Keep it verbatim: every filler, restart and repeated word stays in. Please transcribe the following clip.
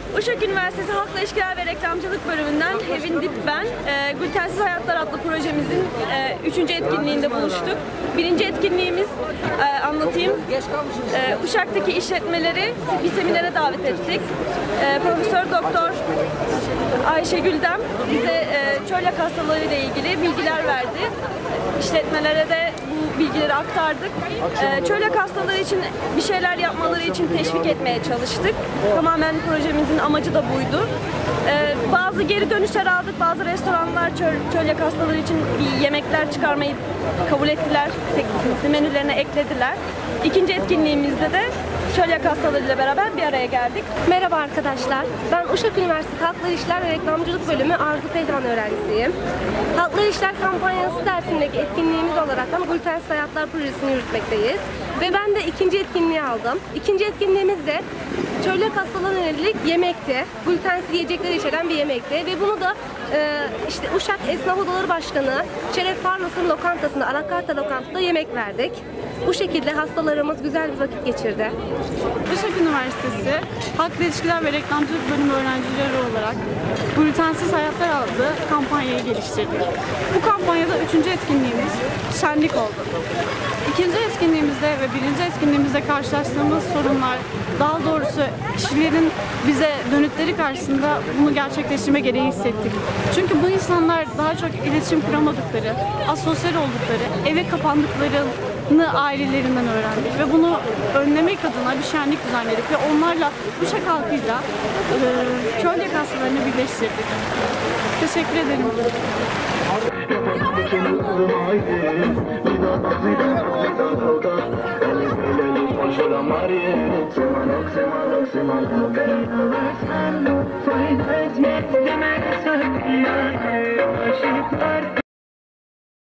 Uşak Üniversitesi Halkla İlişkiler ve Reklamcılık bölümünden Hevin Dip ben. E, Glutensiz Hayatlar adlı projemizin e, üçüncü etkinliğinde buluştuk. Birinci etkinliğimiz, e, anlatayım. E, Uşak'taki işletmeleri bir seminere davet ettik. E, Profesör Doktor Ayşe Güldem bize e, çölyak hastalığı ile ilgili bilgiler verdi. İşletmelere de bu bilgileri aktardık. E, çölyak hastalığı için bir şeyler yapmaları için teşvik etmeye çalıştık. Tamamen projemizin amacı da buydu. Ee, bazı geri dönüşler aldık. Bazı restoranlar çöl, çölyak hastaları için bir yemekler çıkarmayı kabul ettiler. Menülerine eklediler. İkinci etkinliğimizde de çölyak hastalarıyla beraber bir araya geldik. Merhaba arkadaşlar. Ben Uşak Üniversitesi Halkla İlişkiler ve Reklamcılık Bölümü Arzu Pehlivan öğrencisiyim. Halkla İlişkiler kampanyası dersindeki etkinliğimiz olarak Glutensiz Hayatlar projesini yürütmekteyiz. Ve ben de ikinci etkinliği aldım. İkinci etkinliğimiz de çölyak hastalığına yönelik yemekti. Glutensiz yiyecekleri içeren bir yemekti. Ve bunu da e, işte Uşak Esnaf Odaları Başkanı Şeref Parlas'ın lokantasında, Alakarta lokantada yemek verdik. Bu şekilde hastalarımız güzel bir vakit geçirdi. Uşak Üniversitesi Halkla İlişkiler ve Reklamcılık Bölümü öğrencileri olarak Glutensiz Hayatlar adlı kampanyayı geliştirdik. Bu kampanyada üçüncü etkinliğimiz şenlik oldu. İkinci etkinliğimizde ve birinci etkinliğimizde karşılaştığımız sorunlar, daha doğrusu kişilerin bize dönütleri karşısında bunu gerçekleştirme gereği hissettik. Çünkü bu insanlar daha çok iletişim kuramadıkları, asosyal oldukları, eve kapandıklarını ailelerinden öğrendik ve bunu önlemek adına bir şenlik düzenledik ve onlarla Uşak halkıyla e, çölyak hastalarını birleştirdik. Teşekkür ederim. Fight with me, the man is a